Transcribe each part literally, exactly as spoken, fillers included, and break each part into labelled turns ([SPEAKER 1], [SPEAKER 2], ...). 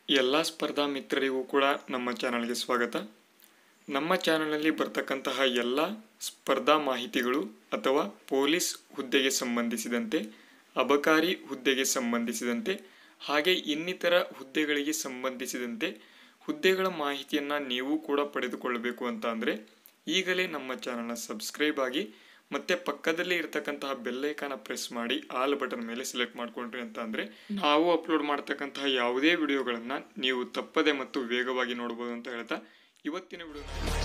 [SPEAKER 1] ಎಲ್ಲ ಸ್ಪರ್ಧಾ ಮಿತ್ರರಿಗೂ ಕೂಡ ನಮ್ಮ ಚಾನಲ್ಗೆ ಸ್ವಾಗತ. ನಮ್ಮ ಚಾನಲ್ನಲ್ಲಿ ಬರ್ತಕ್ಕಂತಹ ಎಲ್ಲ ಸ್ಪರ್ಧಾ ಮಾಹಿತಿಗಳು ಅಥವಾ ಪೊಲೀಸ್ ಹುದ್ದೆಗೆ ಸಂಬಂಧಿಸಿದಂತೆ, ಅಬಕಾರಿ ಹುದ್ದೆಗೆ ಸಂಬಂಧಿಸಿದಂತೆ, ಹಾಗೆ ಇನ್ನಿತರ ಹುದ್ದೆಗಳಿಗೆ ಸಂಬಂಧಿಸಿದಂತೆ ಹುದ್ದೆಗಳ ಮಾಹಿತಿಯನ್ನು ನೀವು ಕೂಡ ಪಡೆದುಕೊಳ್ಳಬೇಕು ಅಂತ ಅಂದರೆ ಈಗಲೇ ನಮ್ಮ ಚಾನಲ್ನ ಸಬ್ಸ್ಕ್ರೈಬ್ ಆಗಿ ಮತ್ತೆ ಪಕ್ಕದಲ್ಲಿ ಇರತಕ್ಕಂತಹ ಬೆಲ್ ಐಕಾನ್ ಪ್ರೆಸ್ ಮಾಡಿ ಆಲ್ ಬಟನ್ ಮೇಲೆ ಸೆಲೆಕ್ಟ್ ಮಾಡ್ಕೊಂಡ್ರಿ ಅಂತ ಅಂದರೆ ನಾವು ಅಪ್ಲೋಡ್ ಮಾಡ್ತಕ್ಕಂತಹ ಯಾವುದೇ ವಿಡಿಯೋಗಳನ್ನು ನೀವು ತಪ್ಪದೆ ಮತ್ತು ವೇಗವಾಗಿ ನೋಡಬಹುದು ಅಂತ ಹೇಳ್ತಾ ಇವತ್ತಿನ ವಿಡಿಯೋ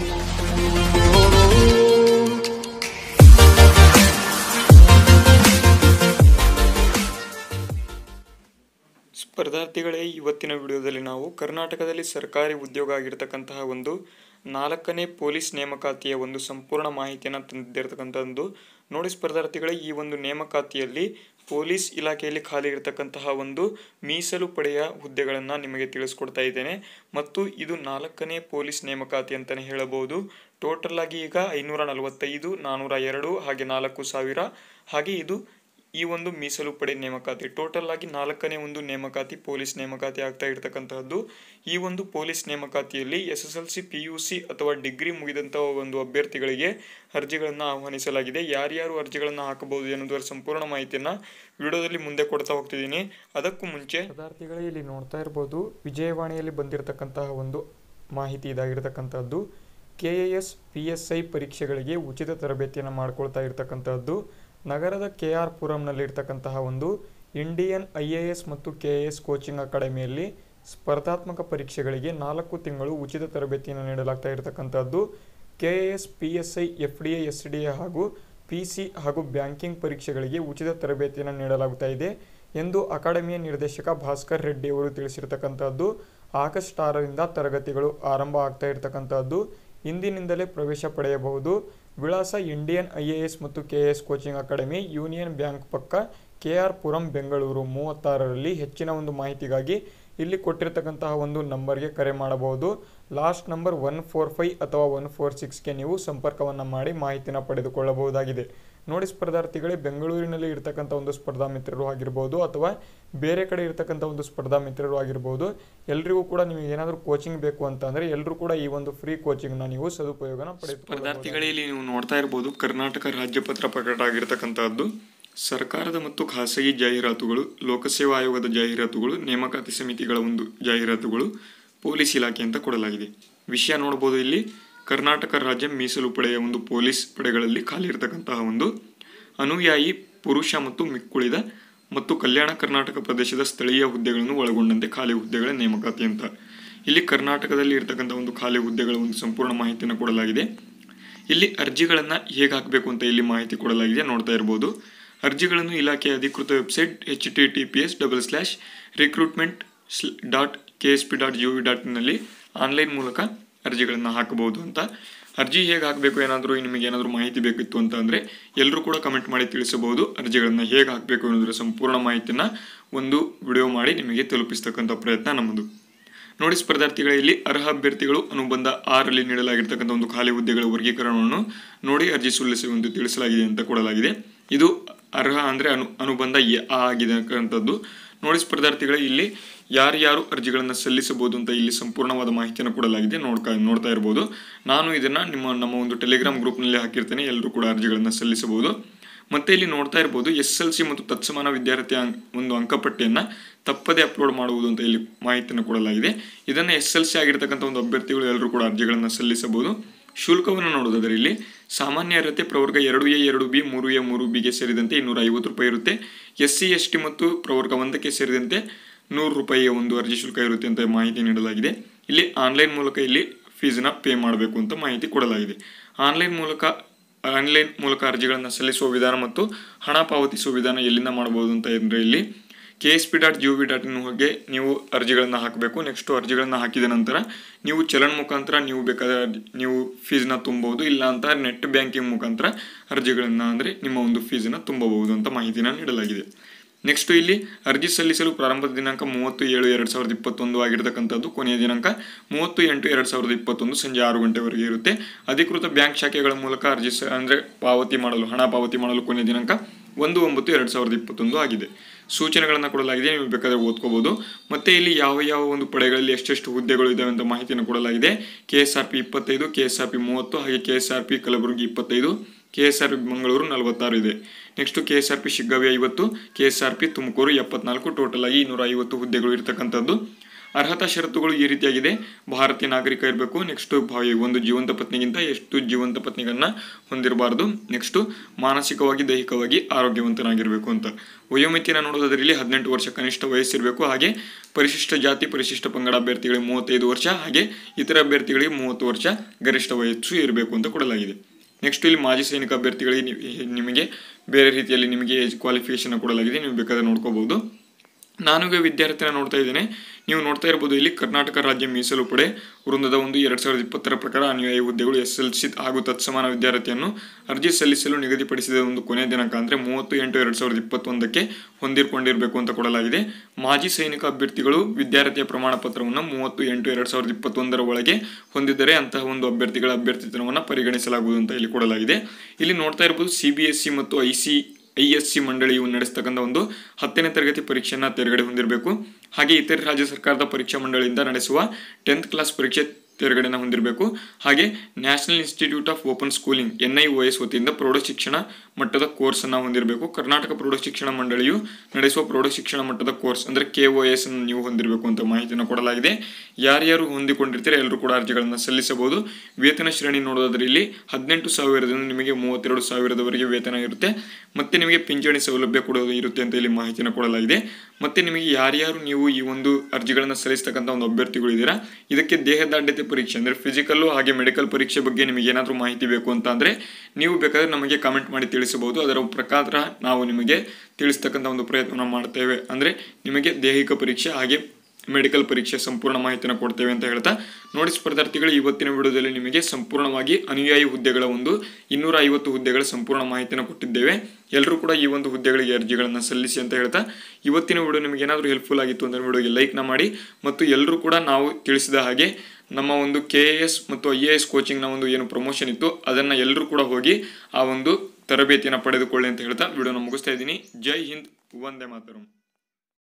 [SPEAKER 1] ಸ್ಪರ್ಧಾರ್ಥಿಗಳೇ, ಇವತ್ತಿನ ವಿಡಿಯೋದಲ್ಲಿ ನಾವು ಕರ್ನಾಟಕದಲ್ಲಿ ಸರ್ಕಾರಿ ಉದ್ಯೋಗ ಆಗಿರ್ತಕ್ಕಂತಹ ಒಂದು ನಾಲ್ಕನೇ ಪೊಲೀಸ್ ನೇಮಕಾತಿಯ ಒಂದು ಸಂಪೂರ್ಣ ಮಾಹಿತಿಯನ್ನು ತಂದಿರತಕ್ಕಂಥದ್ದು. ನೋಡಿ ಸ್ಪರ್ಧಾರ್ಥಿಗಳೇ, ಈ ಒಂದು ನೇಮಕಾತಿಯಲ್ಲಿ ಪೊಲೀಸ್ ಇಲಾಖೆಯಲ್ಲಿ ಖಾಲಿ ಇರತಕ್ಕಂತಹ ಒಂದು ಮೀಸಲು ಪಡೆಯ ಹುದ್ದೆಗಳನ್ನು ನಿಮಗೆ ತಿಳಿಸ್ಕೊಡ್ತಾ ಇದ್ದೇನೆ. ಮತ್ತು ಇದು ನಾಲ್ಕನೇ ಪೊಲೀಸ್ ನೇಮಕಾತಿ ಅಂತಲೇ ಹೇಳಬಹುದು. ಟೋಟಲ್ ಆಗಿ ಈಗ ಐನೂರ ನಲವತ್ತೈದು, ನಾನ್ನೂರ ಎರಡು ಹಾಗೆ ನಾಲ್ಕು ಸಾವಿರ ಹಾಗೆ ಇದು ಈ ಒಂದು ಮೀಸಲು ಪಡೆ ನೇಮಕಾತಿ ಟೋಟಲ್ ಆಗಿ ನಾಲ್ಕನೇ ಒಂದು ನೇಮಕಾತಿ ಪೊಲೀಸ್ ನೇಮಕಾತಿ ಆಗ್ತಾ ಇರತಕ್ಕಂತಹದ್ದು. ಈ ಒಂದು ಪೊಲೀಸ್ ನೇಮಕಾತಿಯಲ್ಲಿ S S L C P U C ಅಥವಾ ಡಿಗ್ರಿ ಮುಗಿದಂತಹ ಒಂದು ಅಭ್ಯರ್ಥಿಗಳಿಗೆ ಅರ್ಜಿಗಳನ್ನು ಆಹ್ವಾನಿಸಲಾಗಿದೆ. ಯಾರ್ಯಾರು ಅರ್ಜಿಗಳನ್ನು ಹಾಕಬಹುದು ಎನ್ನುವುದರ ಸಂಪೂರ್ಣ ಮಾಹಿತಿಯನ್ನು ವಿಡಿಯೋದಲ್ಲಿ ಮುಂದೆ ಕೊಡ್ತಾ ಹೋಗ್ತಿದ್ದೀನಿ. ಅದಕ್ಕೂ ಮುಂಚೆ ವಿದ್ಯಾರ್ಥಿಗಳೇ, ಇಲ್ಲಿ ನೋಡ್ತಾ ಇರ್ಬೋದು ವಿಜಯವಾಣಿಯಲ್ಲಿ ಬಂದಿರತಕ್ಕಂತಹ ಒಂದು ಮಾಹಿತಿ ಇದಾಗಿರ್ತಕ್ಕಂಥದ್ದು. K A S P S I ಪರೀಕ್ಷೆಗಳಿಗೆ ಉಚಿತ ತರಬೇತಿಯನ್ನು ಮಾಡ್ಕೊಳ್ತಾ ಇರ್ತಕ್ಕಂಥದ್ದು. ನಗರದ ಕೆ ಆರ್ ಪುರಂನಲ್ಲಿ ಇರ್ತಕ್ಕಂತಹ ಒಂದು ಇಂಡಿಯನ್ ಐ ಎ ಎಸ್ ಮತ್ತು ಕೆ ಎ ಎಸ್ ಕೋಚಿಂಗ್ ಅಕಾಡೆಮಿಯಲ್ಲಿ ಸ್ಪರ್ಧಾತ್ಮಕ ಪರೀಕ್ಷೆಗಳಿಗೆ ನಾಲ್ಕು ತಿಂಗಳು ಉಚಿತ ತರಬೇತಿಯನ್ನು ನೀಡಲಾಗ್ತಾ ಇರತಕ್ಕಂಥದ್ದು. K A S P S I F D A S D A ಹಾಗೂ ಪಿ ಸಿ ಹಾಗೂ ಬ್ಯಾಂಕಿಂಗ್ ಪರೀಕ್ಷೆಗಳಿಗೆ ಉಚಿತ ತರಬೇತಿಯನ್ನು ನೀಡಲಾಗ್ತಾ ಇದೆ ಎಂದು ಅಕಾಡೆಮಿಯ ನಿರ್ದೇಶಕ ಭಾಸ್ಕರ್ ರೆಡ್ಡಿ ಅವರು ತಿಳಿಸಿರ್ತಕ್ಕಂಥದ್ದು. ಆಗಸ್ಟ್ ಆರರಿಂದ ತರಗತಿಗಳು ಆರಂಭ ಆಗ್ತಾ ಇರತಕ್ಕಂಥದ್ದು. ಇಂದಿನಿಂದಲೇ ಪ್ರವೇಶ ಪಡೆಯಬಹುದು. ವಿಳಾಸ ಇಂಡಿಯನ್ ಐ ಎ ಎಸ್ ಮತ್ತು K A S coaching academy, Union Bank ಪಕ್ಕ, ಕೆ ಆರ್ ಪುರಂ, ಬೆಂಗಳೂರು ಮೂವತ್ತಾರರಲ್ಲಿ. ಹೆಚ್ಚಿನ ಒಂದು ಮಾಹಿತಿಗಾಗಿ ಇಲ್ಲಿ ಕೊಟ್ಟಿರ್ತಕ್ಕಂತಹ ಒಂದು ನಂಬರ್ಗೆ ಕರೆ ಮಾಡಬಹುದು. Last number one four five ಅಥವಾ ಒನ್ ಫೋರ್ ಸಿಕ್ಸ್ಗೆ ನೀವು ಸಂಪರ್ಕವನ್ನು ಮಾಡಿ ಮಾಹಿತಿನ ಪಡೆದುಕೊಳ್ಳಬಹುದಾಗಿದೆ. ನೋಡಿ ಸ್ಪರ್ಧಾರ್ಥಿಗಳೇ, ಬೆಂಗಳೂರಿನಲ್ಲಿ ಇರ್ತಕ್ಕಂಥ ಒಂದು ಸ್ಪರ್ಧಾ ಮಿತ್ರರು ಆಗಿರ್ಬೋದು ಅಥವಾ ಬೇರೆ ಕಡೆ ಇರ್ತಕ್ಕಂಥ ಒಂದು ಸ್ಪರ್ಧಾ ಮಿತ್ರರು ಆಗಿರ್ಬೋದು, ಎಲ್ರಿಗೂ ಕೂಡ ನಿಮಗೆ ಏನಾದರೂ ಕೋಚಿಂಗ್ ಬೇಕು ಅಂತ ಅಂದರೆ ಎಲ್ಲರೂ ಕೂಡ ಈ ಒಂದು ಫ್ರೀ ಕೋಚಿಂಗ್ನ ನೀವು ಸದುಪಯೋಗನ ಪಡೆದು. ಸ್ಪರ್ಧಾರ್ಥಿಗಳಲ್ಲಿ ನೀವು ನೋಡ್ತಾ ಇರ್ಬೋದು, ಕರ್ನಾಟಕ ರಾಜ್ಯಪತ್ರ ಪ್ರಕಟ ಆಗಿರ್ತಕ್ಕಂಥದ್ದು. ಸರ್ಕಾರದ ಮತ್ತು ಖಾಸಗಿ ಜಾಹೀರಾತುಗಳು, ಲೋಕಸೇವಾ ಆಯೋಗದ ಜಾಹೀರಾತುಗಳು, ನೇಮಕಾತಿ ಸಮಿತಿಗಳ ಒಂದು ಜಾಹೀರಾತುಗಳು, ಪೊಲೀಸ್ ಇಲಾಖೆ ಅಂತ ಕೊಡಲಾಗಿದೆ. ವಿಷಯ ನೋಡ್ಬೋದು ಇಲ್ಲಿ ಕರ್ನಾಟಕ ರಾಜ್ಯ ಮೀಸಲು ಪಡೆಯ ಒಂದು ಪೊಲೀಸ್ ಪಡೆಗಳಲ್ಲಿ ಖಾಲಿ ಇರತಕ್ಕಂತಹ ಒಂದು ಅನುಯಾಯಿ ಪುರುಷ ಮತ್ತು ಮಿಕ್ಕುಳಿದ ಮತ್ತು ಕಲ್ಯಾಣ ಕರ್ನಾಟಕ ಪ್ರದೇಶದ ಸ್ಥಳೀಯ ಹುದ್ದೆಗಳನ್ನು ಒಳಗೊಂಡಂತೆ ಖಾಲಿ ಹುದ್ದೆಗಳ ನೇಮಕಾತಿ ಅಂತ. ಇಲ್ಲಿ ಕರ್ನಾಟಕದಲ್ಲಿ ಇರತಕ್ಕಂಥ ಒಂದು ಖಾಲಿ ಹುದ್ದೆಗಳ ಒಂದು ಸಂಪೂರ್ಣ ಮಾಹಿತಿಯನ್ನು ಕೊಡಲಾಗಿದೆ. ಇಲ್ಲಿ ಅರ್ಜಿಗಳನ್ನು ಹೇಗೆ ಹಾಕಬೇಕು ಅಂತ ಇಲ್ಲಿ ಮಾಹಿತಿ ಕೊಡಲಾಗಿದೆ, ನೋಡ್ತಾ ಇರ್ಬೋದು. ಅರ್ಜಿಗಳನ್ನು ಇಲಾಖೆಯ ಅಧಿಕೃತ website H T T P S double slash recruitment dot K S P dot G O V dot ಇನ್ನಲ್ಲಿ ಆನ್ಲೈನ್ ಮೂಲಕ ಅರ್ಜಿಗಳನ್ನು ಹಾಕಬಹುದು ಅಂತ. ಅರ್ಜಿ ಹೇಗೆ ಹಾಕಬೇಕು, ಏನಾದರೂ ನಿಮಗೆ ಏನಾದರೂ ಮಾಹಿತಿ ಬೇಕಿತ್ತು ಅಂತ ಅಂದರೆ ಎಲ್ಲರೂ ಕೂಡ ಕಮೆಂಟ್ ಮಾಡಿ ತಿಳಿಸಬಹುದು. ಅರ್ಜಿಗಳನ್ನು ಹೇಗೆ ಹಾಕಬೇಕು ಅನ್ನೋದರ ಸಂಪೂರ್ಣ ಮಾಹಿತಿಯನ್ನು ಒಂದು ವಿಡಿಯೋ ಮಾಡಿ ನಿಮಗೆ ತಲುಪಿಸ್ತಕ್ಕಂಥ ಪ್ರಯತ್ನ ನಮ್ಮದು. ನೋಡಿ ಸ್ಪರ್ಧಾರ್ಥಿಗಳ, ಇಲ್ಲಿ ಅರ್ಹ ಅಭ್ಯರ್ಥಿಗಳು ಅನುಬಂಧ ಆರಲ್ಲಿ ನೀಡಲಾಗಿರ್ತಕ್ಕಂಥ ಒಂದು ಖಾಲಿ ಹುದ್ದೆಗಳ ವರ್ಗೀಕರಣವನ್ನು ನೋಡಿ ಅರ್ಜಿ ಸಲ್ಲಿಸುವಂತೆ ತಿಳಿಸಲಾಗಿದೆ ಅಂತ ಕೊಡಲಾಗಿದೆ. ಇದು ಅರ್ಹ ಅಂದರೆ ಅನು ಅನುಬಂಧ ಆ ಆಗಿರತಕ್ಕಂಥದ್ದು. ನೋಡಿ ಸ್ಪರ್ಧಾರ್ಥಿಗಳ, ಇಲ್ಲಿ ಯಾರ್ಯಾರು ಅರ್ಜಿಗಳನ್ನು ಸಲ್ಲಿಸಬಹುದು ಅಂತ ಇಲ್ಲಿ ಸಂಪೂರ್ಣವಾದ ಮಾಹಿತಿಯನ್ನು ಕೊಡಲಾಗಿದೆ. ನೋಡ್ಕಾ ನೋಡ್ತಾ ಇರ್ಬೋದು. ನಾನು ಇದನ್ನು ನಿಮ್ಮ ನಮ್ಮ ಒಂದು ಟೆಲಿಗ್ರಾಮ್ ಗ್ರೂಪ್ನಲ್ಲಿ ಹಾಕಿರ್ತೇನೆ, ಎಲ್ಲರೂ ಕೂಡ ಅರ್ಜಿಗಳನ್ನು ಸಲ್ಲಿಸಬಹುದು. ಮತ್ತು ಇಲ್ಲಿ ನೋಡ್ತಾ ಇರ್ಬೋದು, ಎಸ್ ಎಲ್ ಸಿ ಮತ್ತು ತತ್ಸಮಾನ ವಿದ್ಯಾರ್ಥಿ ಒಂದು ಅಂಕಪಟ್ಟಿಯನ್ನು ತಪ್ಪದೇ ಅಪ್ಲೋಡ್ ಮಾಡುವುದು ಅಂತ ಇಲ್ಲಿ ಮಾಹಿತಿಯನ್ನು ಕೊಡಲಾಗಿದೆ. ಇದನ್ನು ಎಸ್ ಎಲ್ ಸಿ ಆಗಿರ್ತಕ್ಕಂಥ ಒಂದು ಅಭ್ಯರ್ಥಿಗಳು ಎಲ್ಲರೂ ಕೂಡ ಅರ್ಜಿಗಳನ್ನು ಸಲ್ಲಿಸಬಹುದು. ಶುಲ್ಕವನ್ನು ನೋಡೋದಾದರೆ ಇಲ್ಲಿ ಸಾಮಾನ್ಯ ಅರ್ಹತೆ ಪ್ರವರ್ಗ ಎರಡು ಎ ಎರಡು ಬಿ ಮೂರು ಎ ಮೂರು ಬಿಗೆ ಸೇರಿದಂತೆ ಇನ್ನೂರ ಐವತ್ತು ರೂಪಾಯಿ ಇರುತ್ತೆ. ಎಸ್ ಸಿ ಎಸ್ ಟಿ ಮತ್ತು ಪ್ರವರ್ಗ ಒಂದಕ್ಕೆ ಸೇರಿದಂತೆ ನೂರು ರೂಪಾಯಿಯ ಒಂದು ಅರ್ಜಿ ಶುಲ್ಕ ಇರುತ್ತೆ ಅಂತ ಮಾಹಿತಿ ನೀಡಲಾಗಿದೆ. ಇಲ್ಲಿ ಆನ್ಲೈನ್ ಮೂಲಕ ಇಲ್ಲಿ ಫೀಸನ್ನ ಪೇ ಮಾಡಬೇಕು ಅಂತ ಮಾಹಿತಿ ಕೊಡಲಾಗಿದೆ. ಆನ್ಲೈನ್ ಮೂಲಕ ಆನ್ಲೈನ್ ಮೂಲಕ ಅರ್ಜಿಗಳನ್ನು ಸಲ್ಲಿಸುವ ವಿಧಾನ ಮತ್ತು ಹಣ ಪಾವತಿಸುವ ವಿಧಾನ ಎಲ್ಲಿಂದ ಮಾಡಬಹುದು ಅಂತ ಅಂದರೆ ಇಲ್ಲಿ K S P dot G O V dot in ಹೋಗಿ ನೀವು ಅರ್ಜಿಗಳನ್ನು ಹಾಕಬೇಕು. ನೆಕ್ಸ್ಟು ಅರ್ಜಿಗಳನ್ನು ಹಾಕಿದ ನಂತರ ನೀವು ಚಲನ್ ಮುಖಾಂತರ ನೀವು ಬೇಕಾದ ನೀವು ಫೀಸನ್ನ ತುಂಬಬಹುದು. ಇಲ್ಲ ಅಂತ ನೆಟ್ ಬ್ಯಾಂಕಿಂಗ್ ಮುಖಾಂತರ ಅರ್ಜಿಗಳನ್ನು ಅಂದರೆ ನಿಮ್ಮ ಒಂದು ಫೀಸನ್ನು ತುಂಬಬಹುದು ಅಂತ ಮಾಹಿತಿನ ನೀಡಲಾಗಿದೆ. ನೆಕ್ಸ್ಟು ಇಲ್ಲಿ ಅರ್ಜಿ ಸಲ್ಲಿಸಲು ಪ್ರಾರಂಭದ ದಿನಾಂಕ ಮೂವತ್ತು ಏಳು ಎರಡು ಸಾವಿರದ ಇಪ್ಪತ್ತೊಂದು ಆಗಿರತಕ್ಕಂಥದ್ದು. ಕೊನೆಯ ದಿನಾಂಕ ಮೂವತ್ತು ಎಂಟು ಎರಡು ಸಾವಿರದ ಇಪ್ಪತ್ತೊಂದು ಸಂಜೆ ಆರು ಗಂಟೆವರೆಗೆ ಇರುತ್ತೆ. ಅಧಿಕೃತ ಬ್ಯಾಂಕ್ ಶಾಖೆಗಳ ಮೂಲಕ ಅರ್ಜಿ ಸ ಅಂದರೆ ಪಾವತಿ ಮಾಡಲು ಹಣ ಪಾವತಿ ಮಾಡಲು ಕೊನೆಯ ದಿನಾಂಕ ಒಂದು ಒಂಬತ್ತು ಎರಡು ಸಾವಿರದ ಇಪ್ಪತ್ತೊಂದು ಆಗಿದೆ. ಸೂಚನೆಗಳನ್ನು ಕೊಡಲಾಗಿದೆ, ನೀವು ಬೇಕಾದರೆ ಓದ್ಕೋಬಹುದು. ಮತ್ತೆ ಇಲ್ಲಿ ಯಾವ ಯಾವ ಒಂದು ಪಡೆಗಳಲ್ಲಿ ಎಷ್ಟೆಷ್ಟು ಹುದ್ದೆಗಳು ಇದಾವೆ ಅಂತ ಮಾಹಿತಿಯನ್ನು ಕೊಡಲಾಗಿದೆ. ಕೆ ಎಸ್ ಆರ್ ಪಿ ಇಪ್ಪತ್ತೈದು, ಕೆ ಎಸ್ ಆರ್ ಪಿ ಮೂವತ್ತು, ಹಾಗೆ K S R P Kalaburagi ಇಪ್ಪತ್ತೈದು, K S R P Mangaluru ನಲವತ್ತಾರು ಇದೆ. Next K S R P Shiggavi ಐವತ್ತು, K S R P Tumakuru ಎಪ್ಪತ್ನಾಲ್ಕು, ಟೋಟಲ್ ಆಗಿ ಇನ್ನೂರ ಐವತ್ತು ಹುದ್ದೆಗಳು ಇರತಕ್ಕಂಥದ್ದು. ಅರ್ಹತಾ ಷರತ್ತುಗಳು ಈ ರೀತಿಯಾಗಿದೆ. ಭಾರತೀಯ ನಾಗರಿಕ ಇರಬೇಕು. ನೆಕ್ಸ್ಟ್ ಒಂದು ಜೀವಂತ ಪತ್ನಿಗಿಂತ ಎಷ್ಟು ಜೀವಂತ ಪತ್ನಿಗಳನ್ನ ಹೊಂದಿರಬಾರ್ದು. ನೆಕ್ಸ್ಟ್ ಮಾನಸಿಕವಾಗಿ ದೈಹಿಕವಾಗಿ ಆರೋಗ್ಯವಂತನಾಗಿರಬೇಕು ಅಂತ. ವಯೋಮಿತಿಯನ್ನು ನೋಡೋದ್ರಲ್ಲಿ ಹದಿನೆಂಟು ವರ್ಷ ಕನಿಷ್ಠ ವಯಸ್ಸಿರಬೇಕು. ಹಾಗೆ ಪರಿಶಿಷ್ಟ ಜಾತಿ ಪರಿಶಿಷ್ಟ ಪಂಗಡ ಅಭ್ಯರ್ಥಿಗಳಿಗೆ ಮೂವತ್ತೈದು ವರ್ಷ, ಹಾಗೆ ಇತರ ಅಭ್ಯರ್ಥಿಗಳಿಗೆ ಮೂವತ್ತು ವರ್ಷ ಗರಿಷ್ಠ ವಯಸ್ಸು ಇರಬೇಕು ಅಂತ ಕೊಡಲಾಗಿದೆ. ನೆಕ್ಸ್ಟ್ ಇಲ್ಲಿ ಮಾಜಿ ಸೈನಿಕ ಅಭ್ಯರ್ಥಿಗಳಿಗೆ ನಿಮಗೆ ಬೇರೆ ರೀತಿಯಲ್ಲಿ ನಿಮಗೆ ಏಜ್ ಕ್ವಾಲಿಫಿಕೇಶನ್ ಕೊಡಲಾಗಿದೆ, ನೀವು ಬೇಕಾದ್ರೆ ನೋಡ್ಕೋಬಹುದು. ನಾನುಗೆ ವಿದ್ಯಾರ್ಥಿನ ನೋಡ್ತಾ ಇದ್ದೇನೆ, ನೀವು ನೋಡ್ತಾ ಇರಬಹುದು ಇಲ್ಲಿ ಕರ್ನಾಟಕ ರಾಜ್ಯ ಮೀಸಲು ಪಡೆ ವೃಂದದ ಒಂದು ಎರಡ್ ಸಾವಿರದ ಇಪ್ಪತ್ತರ ಪ್ರಕಾರ ಅನುಯಾಯಿ ಹುದ್ದೆಗಳು ಎಸ್ ಎಲ್ ಸಿ ಹಾಗೂ ತತ್ಸಮಾನ ವಿದ್ಯಾರ್ಥಿಯನ್ನು ಅರ್ಜಿ ಸಲ್ಲಿಸಲು ನಿಗದಿಪಡಿಸಿದ ಒಂದು ಕೊನೆಯ ದಿನಾಂಕ ಅಂದರೆ ಮೂವತ್ತು ಎಂಟು ಎರಡ್ ಸಾವಿರದ ಇಪ್ಪತ್ತೊಂದಕ್ಕೆ ಹೊಂದಿಕೊಂಡಿರಬೇಕು ಅಂತ ಕೊಡಲಾಗಿದೆ. ಮಾಜಿ ಸೈನಿಕ ಅಭ್ಯರ್ಥಿಗಳು ವಿದ್ಯಾರ್ಥಿಯ ಪ್ರಮಾಣ ಪತ್ರವನ್ನು ಮೂವತ್ತು ಎಂಟು ಎರಡ್ ಸಾವಿರದ ಇಪ್ಪತ್ತೊಂದರ ಒಳಗೆ ಹೊಂದಿದ್ದರೆ ಅಂತಹ ಒಂದು ಅಭ್ಯರ್ಥಿಗಳ ಅಭ್ಯರ್ಥಿತ್ವವನ್ನು ಪರಿಗಣಿಸಲಾಗುವುದು ಅಂತ ಇಲ್ಲಿ ಕೊಡಲಾಗಿದೆ. ಇಲ್ಲಿ ನೋಡ್ತಾ ಇರಬಹುದು ಸಿ ಬಿ ಎಸ್ ಸಿ ಮತ್ತು I C I S C ಮಂಡಳಿಯು ನಡೆಸ್ತಕ್ಕಂಥ ಒಂದು ಹತ್ತನೇ ತರಗತಿ ಪರೀಕ್ಷೆಯನ್ನು ತೆರಗಡೆ ಹೊಂದಿರಬೇಕು. ಹಾಗೆ ಇತರೆ ರಾಜ್ಯ ಸರ್ಕಾರದ ಪರೀಕ್ಷಾ ಮಂಡಳಿಯಿಂದ ನಡೆಸುವ ಟೆಂತ್ ಕ್ಲಾಸ್ ಪರೀಕ್ಷೆ ತೆರಗಡೆನ ಹೊಂದಿರಬೇಕು. ಹಾಗೆ National Institute of Open Schooling N I O S ವತಿಯಿಂದ ಪ್ರೌಢಶಿಕ್ಷಣ ಮಟ್ಟದ ಕೋರ್ಸ್ ಅನ್ನು ಹೊಂದಿರಬೇಕು. ಕರ್ನಾಟಕ ಪ್ರೌಢಶಿಕ್ಷಣ ಮಂಡಳಿಯು ನಡೆಸುವ ಪ್ರೌಢಶಿಕ್ಷಣ ಮಟ್ಟದ ಕೋರ್ಸ್ ಅಂದರೆ ಕೆ ಒ ಎಸ್ ಅನ್ನು ನೀವು ಹೊಂದಿರಬೇಕು ಅಂತ ಮಾಹಿತಿಯನ್ನು ಕೊಡಲಾಗಿದೆ. ಯಾರ್ಯಾರು ಹೊಂದಿಕೊಂಡಿರ್ತೀರ ಎಲ್ಲರೂ ಕೂಡ ಅರ್ಜಿಗಳನ್ನು ಸಲ್ಲಿಸಬಹುದು. ವೇತನ ಶ್ರೇಣಿ ನೋಡೋದಾದ್ರೆ ಇಲ್ಲಿ ಹದಿನೆಂಟು ಸಾವಿರದಿಂದ ನಿಮಗೆ ಮೂವತ್ತೆರಡು ಸಾವಿರದವರೆಗೆ ವೇತನ ಇರುತ್ತೆ. ಮತ್ತೆ ನಿಮಗೆ ಪಿಂಚಣಿ ಸೌಲಭ್ಯ ಕೊಡೋದು ಇರುತ್ತೆ ಅಂತ ಇಲ್ಲಿ ಮಾಹಿತಿಯನ್ನು ಕೊಡಲಾಗಿದೆ. ಮತ್ತೆ ನಿಮಗೆ ಯಾರ್ಯಾರು ನೀವು ಈ ಒಂದು ಅರ್ಜಿಗಳನ್ನು ಸಲ್ಲಿಸ್ತಕ್ಕಂಥ ಒಂದು ಅಭ್ಯರ್ಥಿಗಳು ಇದ್ದೀರಾ, ಇದಕ್ಕೆ ದೇಹದಾಢ್ಯತೆ ಪರೀಕ್ಷೆ ಅಂದರೆ ಫಿಸಿಕಲ್ಲು ಹಾಗೆ ಮೆಡಿಕಲ್ ಪರೀಕ್ಷೆ ಬಗ್ಗೆ ನಿಮಗೆ ಏನಾದರೂ ಮಾಹಿತಿ ಬೇಕು ಅಂತ ಅಂದರೆ ನೀವು ಬೇಕಾದರೆ ನಮಗೆ ಕಾಮೆಂಟ್ ಮಾಡಿ ತಿಳಿಸಬಹುದು. ಅದರ ಪ್ರಕಾರ ನಾವು ನಿಮಗೆ ತಿಳಿಸ್ತಕ್ಕಂಥ ಒಂದು ಪ್ರಯತ್ನ ಮಾಡ್ತೇವೆ. ಅಂದರೆ ನಿಮಗೆ ದೈಹಿಕ ಪರೀಕ್ಷೆ ಹಾಗೆ ಮೆಡಿಕಲ್ ಪರೀಕ್ಷೆ ಸಂಪೂರ್ಣ ಮಾಹಿತಿಯನ್ನು ಕೊಡ್ತೇವೆ ಅಂತ ಹೇಳ್ತಾ ನೋಡಿ ಸ್ಪರ್ಧಾರ್ಥಿಗಳು, ಇವತ್ತಿನ ವಿಡಿಯೋದಲ್ಲಿ ನಿಮಗೆ ಸಂಪೂರ್ಣವಾಗಿ ಅನುಯಾಯಿ ಹುದ್ದೆಗಳ ಒಂದು ಇನ್ನೂರ ಐವತ್ತು ಹುದ್ದೆಗಳ ಸಂಪೂರ್ಣ ಮಾಹಿತಿಯನ್ನು ಕೊಟ್ಟಿದ್ದೇವೆ. ಎಲ್ಲರೂ ಕೂಡ ಈ ಒಂದು ಹುದ್ದೆಗಳಿಗೆ ಅರ್ಜಿಗಳನ್ನು ಸಲ್ಲಿಸಿ ಅಂತ ಹೇಳ್ತಾ ಇವತ್ತಿನ ವಿಡಿಯೋ ನಿಮಗೆ ಏನಾದರೂ ಹೆಲ್ಪ್ಫುಲ್ ಆಗಿತ್ತು ಅಂದರೆ ವಿಡಿಯೋಗೆ ಲೈಕ್ನ ಮಾಡಿ. ಮತ್ತು ಎಲ್ಲರೂ ಕೂಡ ನಾವು ತಿಳಿಸಿದ ಹಾಗೆ ನಮ್ಮ ಒಂದು ಕೆ ಎ ಎಸ್ ಮತ್ತು ಐ ಎ ಎಸ್ ಕೋಚಿಂಗ್ನ ಒಂದು ಏನು ಪ್ರಮೋಷನ್ ಇತ್ತು ಅದನ್ನು ಎಲ್ಲರೂ ಕೂಡ ಹೋಗಿ ಆ ಒಂದು ತರಬೇತಿಯನ್ನು ಪಡೆದುಕೊಳ್ಳಿ ಅಂತ ಹೇಳ್ತಾ ವಿಡಿಯೋನ ಮುಗಿಸ್ತಾ ಇದ್ದೀನಿ. ಜೈ ಹಿಂದ್, ವಂದೇ ಮಾತರಂ.